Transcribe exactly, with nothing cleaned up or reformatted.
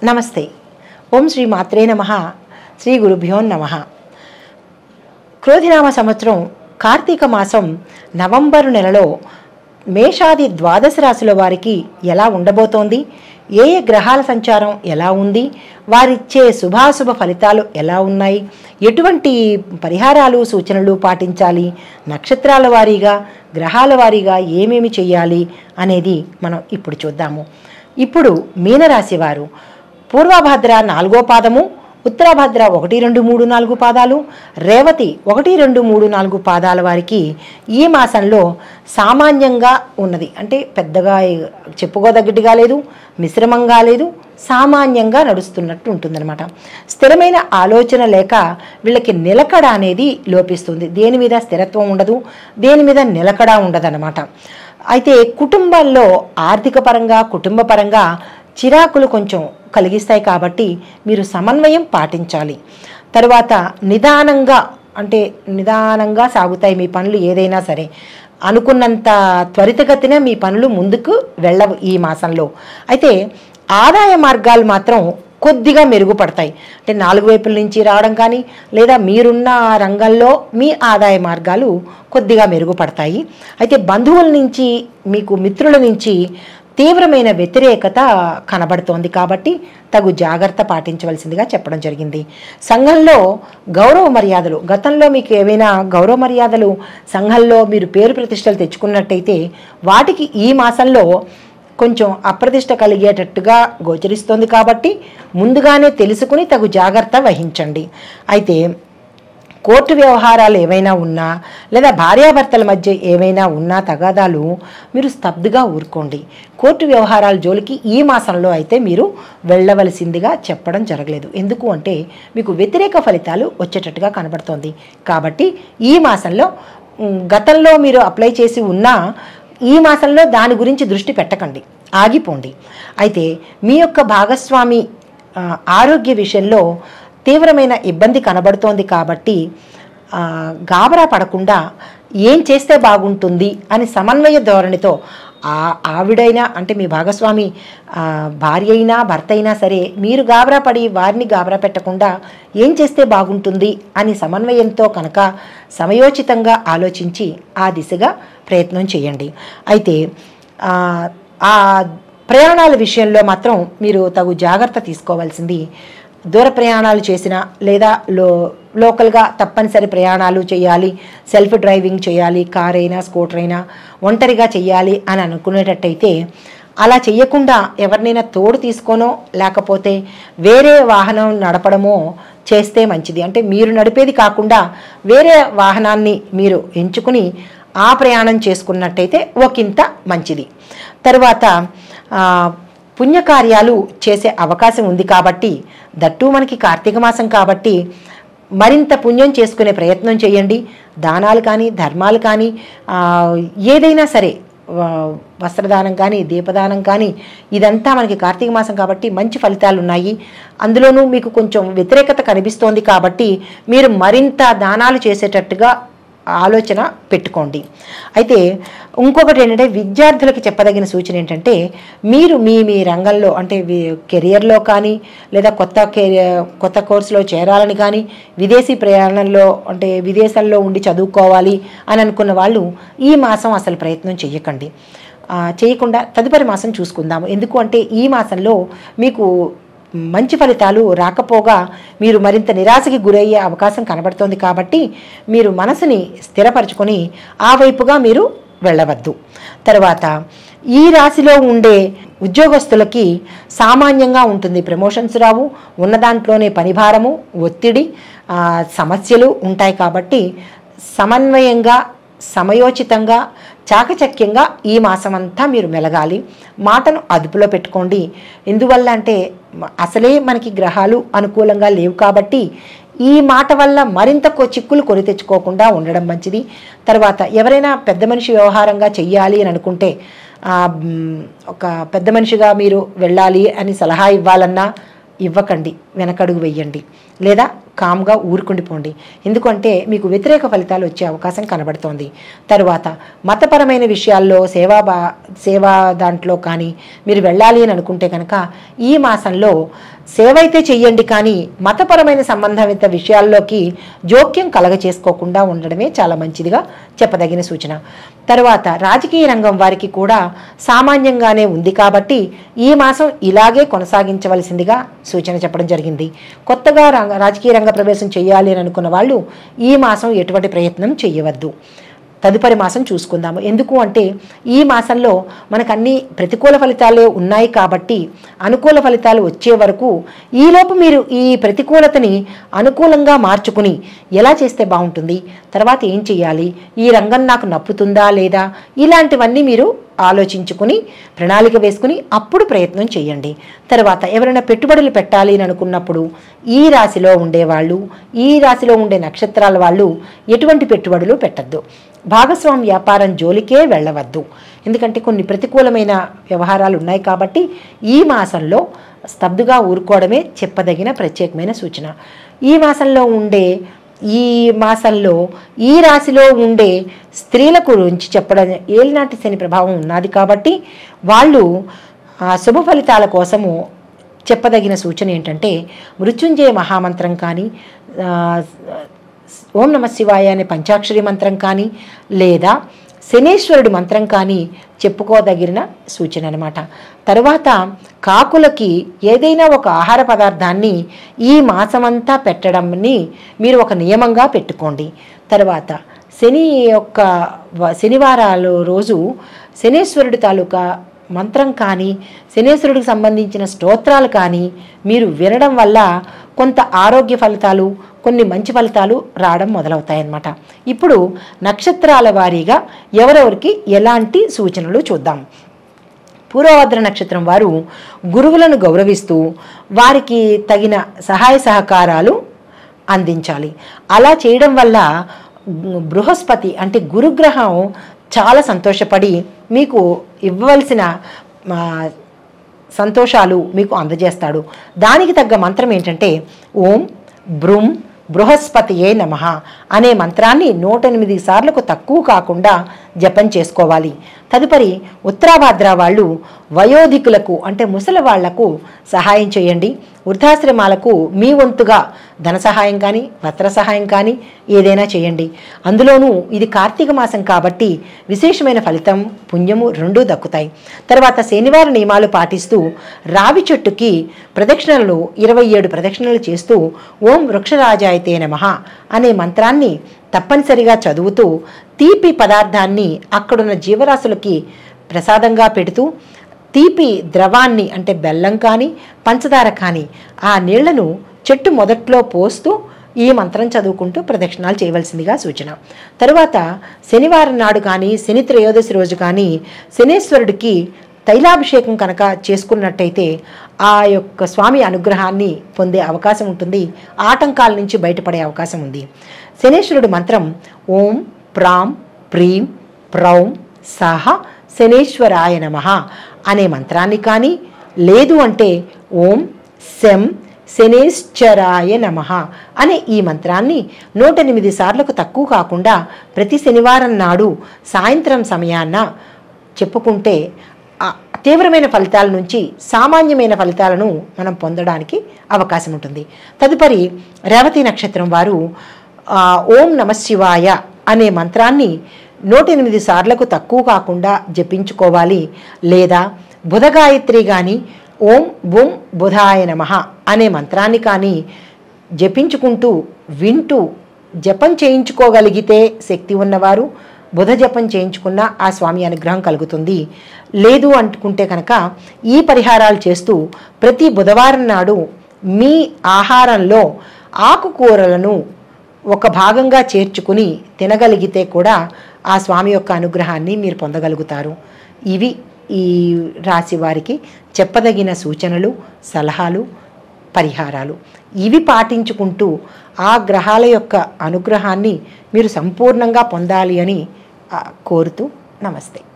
నమస్తే. ఓం శ్రీ మాత్రే నమః. శ్రీ గురుభ్యో నమః. క్రోధినామ సంవత్సరం కార్తీక మాసం నవంబరు నెలలో మేషాది ద్వాదశ రాశుల వారికి ఎలా ఉండబోతోంది, ఏ ఏ గ్రహాల సంచారం ఎలా ఉంది, వారిచ్చే శుభాశుభ ఫలితాలు ఎలా ఉన్నాయి, ఎటువంటి పరిహారాలు సూచనలు పాటించాలి, నక్షత్రాల వారీగా గ్రహాల వారీగా ఏమేమి చేయాలి అనేది మనం ఇప్పుడు చూద్దాము. ఇప్పుడు మీనరాశి వారు పూర్వభద్ర నాలుగో పాదము, ఉత్తరాభద్ర ఒకటి రెండు మూడు నాలుగు పాదాలు, రేవతి ఒకటి రెండు మూడు నాలుగు పాదాల వారికి ఈ మాసంలో సామాన్యంగా ఉన్నది. అంటే పెద్దగా చెప్పుకోదగ్గట్టుగా లేదు, మిశ్రమంగా లేదు, సామాన్యంగా నడుస్తున్నట్టు ఉంటుందన్నమాట. స్థిరమైన ఆలోచన లేక వీళ్ళకి నిలకడ అనేది లోపిస్తుంది. దేని మీద స్థిరత్వం ఉండదు, దేని మీద నిలకడ ఉండదన్నమాట. అయితే కుటుంబాల్లో ఆర్థిక పరంగా కుటుంబ పరంగా చిరాకులు కొంచెం కలిగిస్తాయి కాబట్టి మీరు సమన్వయం పాటించాలి. తర్వాత నిదానంగా అంటే నిదానంగా సాగుతాయి మీ పనులు. ఏదైనా సరే అనుకున్నంత త్వరితగతిన మీ పనులు ముందుకు వెళ్ళవు ఈ మాసంలో. అయితే ఆదాయ మార్గాలు మాత్రం కొద్దిగా మెరుగుపడతాయి. అంటే నాలుగు వైపుల నుంచి రావడం కానీ లేదా మీరున్న రంగంలో మీ ఆదాయ మార్గాలు కొద్దిగా మెరుగుపడతాయి. అయితే బంధువుల నుంచి మీకు మిత్రుల నుంచి తీవ్రమైన వ్యతిరేకత కనబడుతోంది కాబట్టి తగు జాగ్రత్త పాటించవలసిందిగా చెప్పడం జరిగింది. సంఘంలో గౌరవ మర్యాదలు, గతంలో మీకు ఏవైనా గౌరవ మర్యాదలు సంఘంలో మీరు పేరు ప్రతిష్టలు తెచ్చుకున్నట్టయితే వాటికి ఈ మాసంలో కొంచెం అప్రతిష్ట కలిగేటట్టుగా గోచరిస్తోంది కాబట్టి ముందుగానే తెలుసుకుని తగు జాగ్రత్త వహించండి. అయితే కోర్టు వ్యవహారాలు ఏవైనా ఉన్నా లేదా భార్యాభర్తల మధ్య ఏవైనా ఉన్నా తగాదాలు మీరు స్తబ్దుగా ఊరుకోండి. కోర్టు వ్యవహారాల జోలికి ఈ మాసంలో అయితే మీరు వెళ్ళవలసిందిగా చెప్పడం జరగలేదు. ఎందుకు అంటే మీకు వ్యతిరేక ఫలితాలు వచ్చేటట్టుగా కనబడుతోంది. కాబట్టి ఈ మాసంలో గతంలో మీరు అప్లై చేసి ఉన్నా ఈ మాసంలో దాని గురించి దృష్టి పెట్టకండి, ఆగిపోండి. అయితే మీ యొక్క భాగస్వామి ఆరోగ్య విషయంలో తీవ్రమైన ఇబ్బంది కనబడుతోంది కాబట్టి గాబరా పడకుండా ఏం చేస్తే బాగుంటుంది అని సమన్వయ ధోరణితో ఆ ఆవిడైనా అంటే మీ భాగస్వామి భార్య అయినా భర్త అయినా సరే మీరు గాబరా పడి వారిని గాబరా పెట్టకుండా ఏం చేస్తే బాగుంటుంది అని సమన్వయంతో కనుక సమయోచితంగా ఆలోచించి ఆ దిశగా ప్రయత్నం చేయండి. అయితే ఆ ప్రయాణాల విషయంలో మాత్రం మీరు తగు జాగ్రత్త తీసుకోవాల్సింది. దూర ప్రయాణాలు చేసినా లేదా లో లోకల్గా తప్పనిసరి ప్రయాణాలు చేయాలి, సెల్ఫ్ డ్రైవింగ్ చేయాలి, కార్ అయినా స్కూటర్ అయినా ఒంటరిగా చేయాలి అని అనుకునేటట్టయితే అలా చేయకుండా ఎవరినైనా తోడు తీసుకోనో లేకపోతే వేరే వాహనం నడపడమో చేస్తే మంచిది. అంటే మీరు నడిపేది కాకుండా వేరే వాహనాన్ని మీరు ఎంచుకుని ఆ ప్రయాణం చేసుకున్నట్టయితే ఒకంత మంచిది. తర్వాత పుణ్యకార్యాలు చేసే అవకాశం ఉంది కాబట్టి దట్టు మనకి కార్తీక మాసం కాబట్టి మరింత పుణ్యం చేసుకునే ప్రయత్నం చేయండి. దానాలు కానీ ధర్మాలు కానీ ఏదైనా సరే, వస్త్రదానం కానీ దీపదానం కానీ ఇదంతా మనకి కార్తీక మాసం కాబట్టి మంచి ఫలితాలు ఉన్నాయి. అందులోనూ మీకు కొంచెం వ్యతిరేకత కనిపిస్తోంది కాబట్టి మీరు మరింత దానాలు చేసేటట్టుగా ఆలోచన పెట్టుకోండి. అయితే ఇంకొకటి ఏంటంటే విద్యార్థులకి చెప్పదగిన సూచన ఏంటంటే మీరు మీ మీ రంగంలో అంటే కెరియర్లో కానీ లేదా కొత్త కెరియర్ కొత్త కోర్సులో చేరాలని కానీ విదేశీ ప్రయాణంలో అంటే విదేశాల్లో ఉండి చదువుకోవాలి అని అనుకున్న వాళ్ళు ఈ మాసం అసలు ప్రయత్నం చేయకండి. చేయకుండా తదుపరి మాసం చూసుకుందాము. ఎందుకు అంటే ఈ మాసంలో మీకు మంచి ఫలితాలు రాకపోగా మీరు మరింత నిరాశకి గురయ్యే అవకాశం కనబడుతోంది కాబట్టి మీరు మనసుని స్థిరపరచుకొని ఆ వైపుగా మీరు వెళ్ళవద్దు. తర్వాత ఈ రాశిలో ఉండే ఉద్యోగస్తులకి సామాన్యంగా ఉంటుంది. ప్రమోషన్స్ రావు, ఉన్న దాంట్లోనే పనిభారము, ఒత్తిడి, సమస్యలు ఉంటాయి కాబట్టి సమన్వయంగా సమయోచితంగా చాకచక్యంగా ఈ మాసమంతా మీరు మెలగాలి. మాటను అదుపులో పెట్టుకోండి. ఎందువల్ల అంటే అసలే మనకి గ్రహాలు అనుకూలంగా లేవు కాబట్టి ఈ మాట వల్ల మరింత చిక్కులు కొని తెచ్చుకోకుండా ఉండడం మంచిది. తర్వాత ఎవరైనా పెద్ద మనిషి వ్యవహారంగా చెయ్యాలి అని అనుకుంటే ఒక పెద్ద మనిషిగా మీరు వెళ్ళాలి అని సలహా ఇవ్వాలన్నా ఇవ్వకండి. వెనకడుగు వెయ్యండి, లేదా కామ్గా ఊరుకుండిపోండి. ఎందుకంటే మీకు వ్యతిరేక ఫలితాలు వచ్చే అవకాశం కనబడుతోంది. తరువాత మతపరమైన విషయాల్లో సేవా బా సేవా దాంట్లో కానీ మీరు వెళ్ళాలి అని అనుకుంటే కనుక ఈ మాసంలో సేవ అయితే చెయ్యండి, కానీ మతపరమైన సంబంధిత విషయాల్లోకి జోక్యం కలగ చేసుకోకుండా ఉండడమే చాలా మంచిదిగా చెప్పదగిన సూచన. తర్వాత రాజకీయ రంగం వారికి కూడా సామాన్యంగానే ఉంది కాబట్టి ఈ మాసం ఇలాగే కొనసాగించవలసిందిగా సూచన చెప్పడం జరిగింది. కొత్తగా రాజకీయ రంగ ప్రవేశం చేయాలి అని అనుకున్న వాళ్ళు ఈ మాసం ఎటువంటి ప్రయత్నం చేయవద్దు. తదుపరి మాసం చూసుకుందాము. ఎందుకు అంటే ఈ మాసంలో మనకు అన్ని ప్రతికూల ఫలితాలే ఉన్నాయి కాబట్టి అనుకూల ఫలితాలు వచ్చే వరకు ఈలోపు మీరు ఈ ప్రతికూలతని అనుకూలంగా మార్చుకుని ఎలా చేస్తే బాగుంటుంది, తర్వాత ఏం చేయాలి, ఈ రంగం నాకు నప్పుతుందా లేదా, ఇలాంటివన్నీ మీరు ఆలోచించుకుని ప్రణాళిక వేసుకుని అప్పుడు ప్రయత్నం చేయండి. తర్వాత ఎవరైనా పెట్టుబడులు పెట్టాలి అని అనుకున్నప్పుడు ఈ రాశిలో ఉండేవాళ్ళు, ఈ రాశిలో ఉండే నక్షత్రాల వాళ్ళు ఎటువంటి పెట్టుబడులు పెట్టద్దు. భాగస్వామి వ్యాపారం జోలికే వెళ్ళవద్దు. ఎందుకంటే కొన్ని ప్రతికూలమైన వ్యవహారాలు ఉన్నాయి కాబట్టి ఈ మాసంలో స్తబ్దుగా ఊరుకోవడమే చెప్పదగిన ప్రత్యేకమైన సూచన. ఈ మాసంలో ఉండే ఈ మాసంలో ఈ రాశిలో ఉండే స్త్రీల గురించి చెప్పడం ఏలినాటి శని ప్రభావం ఉన్నది కాబట్టి వాళ్ళు శుభ ఫలితాల కోసము చెప్పదగిన సూచన ఏంటంటే మృత్యుంజయ మహామంత్రం కానీ, ఓం నమ శివాయ అనే పంచాక్షరి మంత్రం కానీ, లేదా శనేశ్వరుడి మంత్రం కానీ చెప్పుకోదగిన సూచన అనమాట. తరువాత కాకులకి ఏదైనా ఒక ఆహార పదార్థాన్ని ఈ మాసమంతా పెట్టడంని మీరు ఒక నియమంగా పెట్టుకోండి. తర్వాత శని యొక్క శనివారాలు రోజు శనేశ్వరుడి తాలూకా మంత్రం కానీ శనేశ్వరుడికి సంబంధించిన స్తోత్రాలు కానీ మీరు వినడం వల్ల కొంత ఆరోగ్య ఫలితాలు, కొన్ని మంచి ఫలితాలు రావడం మొదలవుతాయన్నమాట. ఇప్పుడు నక్షత్రాల వారీగా ఎవరెవరికి ఎలాంటి సూచనలు చూద్దాం. పూర్వభద్ర నక్షత్రం వారు గురువులను గౌరవిస్తూ వారికి తగిన సహాయ సహకారాలు అందించాలి. అలా చేయడం వల్ల బృహస్పతి అంటే గురుగ్రహం చాలా సంతోషపడి మీకు ఇవ్వవలసిన సంతోషాలు మీకు అందజేస్తాడు. దానికి తగ్గ మంత్రం ఏంటంటే ఓం బ్రూం బృహస్పతియే నమః అనే మంత్రాన్ని నూట ఎనిమిది సార్లకు తక్కువ కాకుండా జపం చేసుకోవాలి. తదుపరి ఉత్తరాభాద్ర వాళ్ళు వయోధికులకు అంటే ముసలి వాళ్లకు సహాయం చేయండి. వృద్ధాశ్రమాలకు మీ వంతుగా ధన సహాయం కానీ వస్త్ర సహాయం కానీ ఏదైనా చేయండి. అందులోనూ ఇది కార్తీక మాసం కాబట్టి విశేషమైన ఫలితం, పుణ్యము రెండూ దక్కుతాయి. తర్వాత శనివారం నియమాలు పాటిస్తూ రావి చెట్టుకి ప్రదక్షిణలు ఇరవై ఏడు ప్రదక్షిణలు చేస్తూ ఓం వృక్షరాజాయతే నమః అనే మంత్రాన్ని తప్పనిసరిగా చదువుతూ తీపి పదార్థాన్ని అక్కడున్న జీవరాశులకి ప్రసాదంగా పెడుతూ తీపి ద్రవాన్ని అంటే బెల్లం కానీ పంచదార కానీ ఆ నీళ్లను చెట్టు మొదట్లో పోస్తూ ఈ మంత్రం చదువుకుంటూ ప్రదక్షిణాలు చేయవలసిందిగా సూచన. తరువాత శనివారం నాడు కానీ శని త్రయోదశి రోజు కానీ శనేశ్వరుడికి తైలాభిషేకం కనుక చేసుకున్నట్టయితే ఆ యొక్క స్వామి అనుగ్రహాన్ని పొందే అవకాశం ఉంటుంది. ఆటంకాల నుంచి బయటపడే అవకాశం ఉంది. శనేశ్వరుడు మంత్రం ఓం ప్రాం ప్రీం ప్రౌం సహ శనేశ్వరాయ నమః అనే మంత్రాన్ని కానీ, లేదు అంటే ఓం శం శనేశ్వరాయ నమః అనే ఈ మంత్రాన్ని నూట ఎనిమిది సార్లకు తక్కువ కాకుండా ప్రతి శనివారం నాడు సాయంత్రం సమయాన్న చెప్పుకుంటే తీవ్రమైన ఫలితాల నుంచి సామాన్యమైన ఫలితాలను మనం పొందడానికి అవకాశం ఉంటుంది. తదుపరి రేవతి నక్షత్రం వారు ఓం నమ శివాయ అనే మంత్రాన్ని నూట ఎనిమిది సార్లకు తక్కువ కాకుండా జపించుకోవాలి. లేదా బుధగాయత్రి కానీ ఓం బుం బుధాయ నమః అనే మంత్రాన్ని కానీ జపించుకుంటూ వింటూ జపం చేయించుకోగలిగితే శక్తి ఉన్నవారు బుధ జపం చేయించుకున్న ఆ స్వామి అనుగ్రహం కలుగుతుంది. లేదు అనుకుంటే కనుక ఈ పరిహారాలు చేస్తూ ప్రతి బుధవారం నాడు మీ ఆహారంలో ఆకుకూరలను ఒక భాగంగా చేర్చుకుని తినగలిగితే కూడా ఆ స్వామి యొక్క అనుగ్రహాన్ని మీరు పొందగలుగుతారు. ఇవి ఈ రాశి వారికి చెప్పదగిన సూచనలు, సలహాలు, పరిహారాలు. ఇవి పాటించుకుంటూ ఆ గ్రహాల యొక్క అనుగ్రహాన్ని మీరు సంపూర్ణంగా పొందాలి అని కోరుతూ నమస్తే.